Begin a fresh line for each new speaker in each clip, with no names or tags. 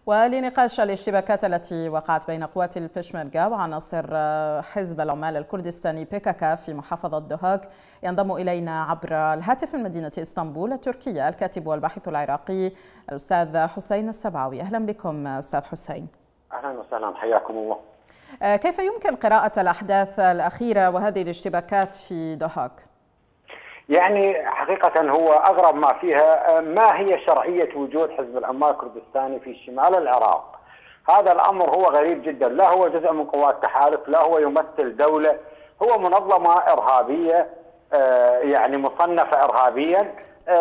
ولنقاش الاشتباكات التي وقعت بين قوات البشمركة وعناصر حزب العمال الكردستاني PKK في محافظة دهاق، ينضم إلينا عبر الهاتف من مدينة إسطنبول التركية الكاتب والباحث العراقي الأستاذ حسين السبعاوي. أهلا بكم أستاذ حسين.
أهلا وسهلا، حياكم الله.
كيف يمكن قراءة الأحداث الأخيرة وهذه الاشتباكات في دهاق؟
يعني حقيقة هو أغرب ما فيها ما هي شرعية وجود حزب العمال الكردستاني في شمال العراق. هذا الأمر هو غريب جدا، لا هو جزء من قوات التحالف، لا هو يمثل دولة، هو منظمة إرهابية يعني مصنفة إرهابيا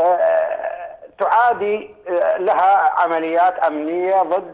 تعادي لها عمليات أمنية ضد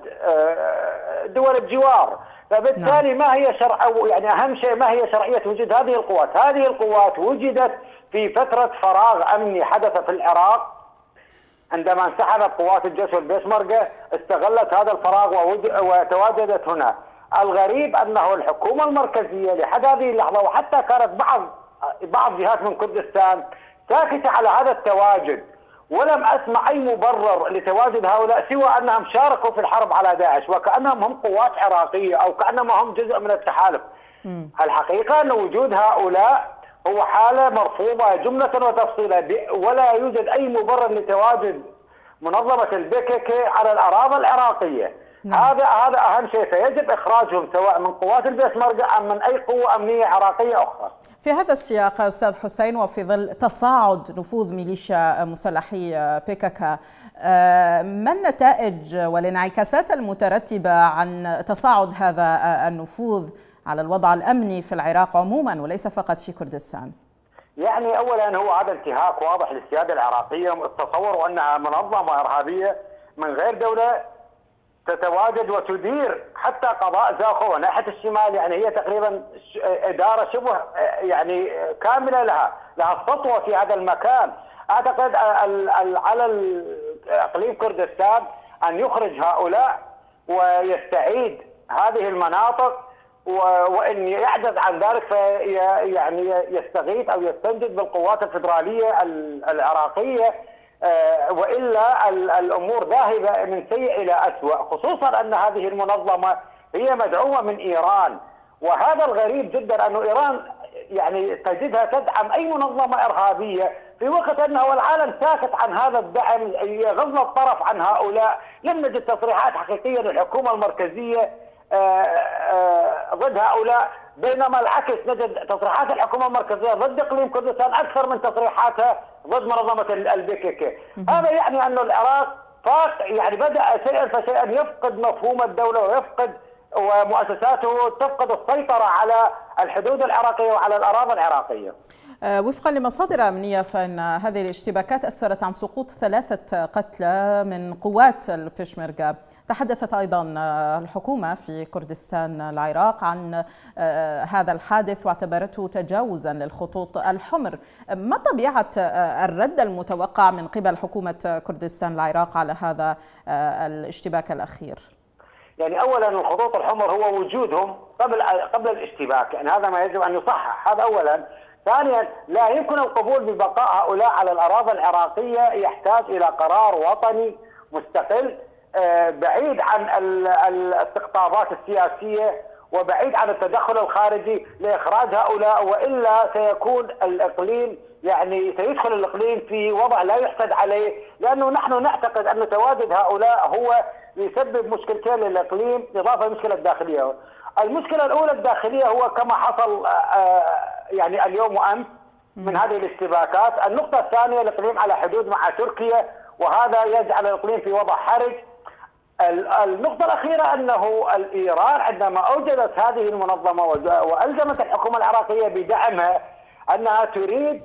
دول الجوار. فبالتالي ما هي يعني أهم شيء ما هي شرعية وجود هذه القوات؟ هذه القوات وجدت في فترة فراغ أمني حدث في العراق عندما انسحبت قوات الجيش والبشمركة، استغلت هذا الفراغ وتواجدت هنا. الغريب أنه الحكومة المركزية لحد هذه اللحظة، وحتى كانت بعض جهات من كردستان ساكتة على هذا التواجد، ولم أسمع أي مبرر لتواجد هؤلاء سوى أنهم شاركوا في الحرب على داعش وكأنهم هم قوات عراقية أو كأنهم هم جزء من التحالف. الحقيقة أن وجود هؤلاء هو حالة مرفوضة جملة وتفصيلا، ولا يوجد أي مبرر لتواجد منظمة البكك على الأراضي العراقية. هذا أهم شيء، فيجب إخراجهم سواء من قوات البشمركة أم من أي قوة أمنية عراقية أخرى.
في هذا السياق أستاذ حسين، وفي ظل تصاعد نفوذ ميليشيا مسلحي PKK، ما النتائج والانعكاسات المترتبة عن تصاعد هذا النفوذ على الوضع الأمني في العراق عموما وليس فقط في كردستان؟
يعني أولا هو هذا انتهاك واضح للسيادة العراقية. تصوروا أنها منظمة إرهابية من غير دولة تتواجد وتدير حتى قضاء زاخو وناحية الشمال، يعني هي تقريبا إدارة شبه يعني كاملة لها السطوة في هذا المكان. أعتقد على إقليم كردستان أن يخرج هؤلاء ويستعيد هذه المناطق، وإن يعجز عن ذلك يعني يستغيث أو يستنجد بالقوات الفدرالية العراقية، وإلا الأمور ذاهبة من سيء إلى أسوأ، خصوصا أن هذه المنظمة هي مدعومة من إيران. وهذا الغريب جدا أن إيران يعني تجدها تدعم أي منظمة إرهابية في وقت أنه العالم ساكت عن هذا الدعم، يغض الطرف عن هؤلاء. لم نجد تصريحات حقيقية للحكومة المركزية ضد هؤلاء، بينما العكس نجد تصريحات الحكومة المركزية ضد إقليم كردستان أكثر من تصريحاتها ضد منظمة البكك. هذا يعني أن العراق يعني بدأ شيئا فشيئا يفقد مفهوم الدولة ويفقد ومؤسساته تفقد السيطرة على الحدود العراقية وعلى الأراضي العراقية.
وفقا لمصادر أمنية فإن هذه الاشتباكات أسفرت عن سقوط 3 قتلى من قوات البشمركة. تحدثت أيضا الحكومة في كردستان العراق عن هذا الحادث واعتبرته تجاوزا للخطوط الحمر. ما طبيعة الرد المتوقع من قبل حكومة كردستان العراق على هذا الاشتباك الأخير؟
يعني أولا الخطوط الحمر هو وجودهم قبل الاشتباك، يعني هذا ما يجب أن يصحح، هذا أولا. ثانيا لا يمكن القبول ببقاء هؤلاء على الأراضي العراقية، يحتاج إلى قرار وطني مستقل بعيد عن الاستقطابات السياسية وبعيد عن التدخل الخارجي لإخراج هؤلاء، وإلا سيكون الإقليم يعني سيدخل الإقليم في وضع لا يحسد عليه، لأنه نحن نعتقد أن تواجد هؤلاء هو يسبب مشكلتين للإقليم إضافة للمشكلة الداخلية. المشكلة الأولى الداخلية هو كما حصل يعني اليوم وأمس من هذه الاشتباكات. النقطة الثانية الإقليم على حدود مع تركيا، وهذا يجعل الإقليم في وضع حرج. النقطة الأخيرة أنه إيران عندما أوجدت هذه المنظمة وألزمت الحكومة العراقية بدعمها، أنها تريد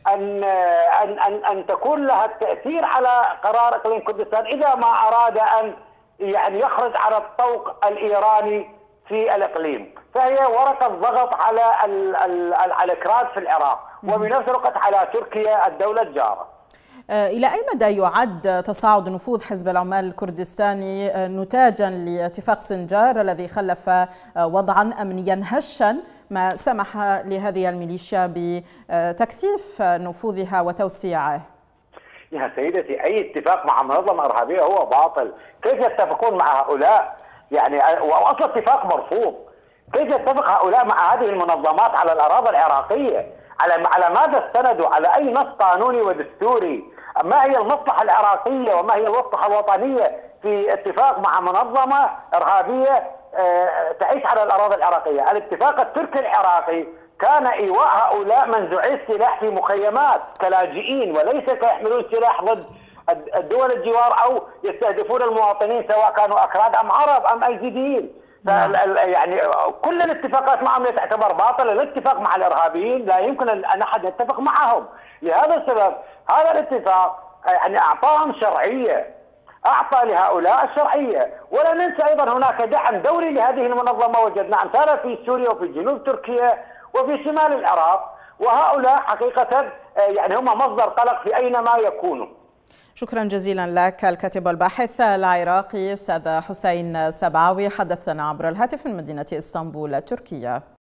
أن تكون لها التأثير على قرار إقليم كردستان إذا ما أراد أن يعني يخرج على الطوق الإيراني في الإقليم. فهي ورقة ضغط على الكراد في العراق، وبنفس الوقت على تركيا الدولة الجارة.
إلى أي مدى يعد تصاعد نفوذ حزب العمال الكردستاني نتاجا لاتفاق سنجار الذي خلف وضعا أمنيا هشا ما سمح لهذه الميليشيا بتكثيف نفوذها وتوسيعه؟
يا سيدتي أي اتفاق مع منظمة إرهابية هو باطل. كيف يتفقون مع هؤلاء؟ يعني وأصل اتفاق مرفوض. كيف يتفق هؤلاء مع هذه المنظمات على الأراضي العراقية؟ على ماذا استندوا؟ على أي نص قانوني ودستوري؟ ما هي المصلحة العراقية وما هي المصلحة الوطنية في اتفاق مع منظمة إرهابية تعيش على الأراضي العراقية؟ الاتفاق التركي العراقي كان إيواء هؤلاء منزوعي السلاح في مخيمات كلاجئين، وليس كيحملون سلاح ضد الدول الجوار أو يستهدفون المواطنين سواء كانوا أكراد أم عرب أم أيزيديين. يعني كل الاتفاقات معهم تعتبر باطلة. الاتفاق مع الإرهابيين لا يمكن أن أحد يتفق معهم. لهذا السبب هذا الاتفاق يعني أعطاهم شرعية، أعطى لهؤلاء الشرعية. ولا ننسى أيضا هناك دعم دولي لهذه المنظمة، وجدنا أمثالها في سوريا وفي جنوب تركيا وفي شمال العراق، وهؤلاء حقيقة يعني هم مصدر قلق في أينما يكونوا.
شكرا جزيلا لك الكاتب والباحث العراقي أستاذ حسين سبعاوي، حدثنا عبر الهاتف من مدينة اسطنبول تركيا.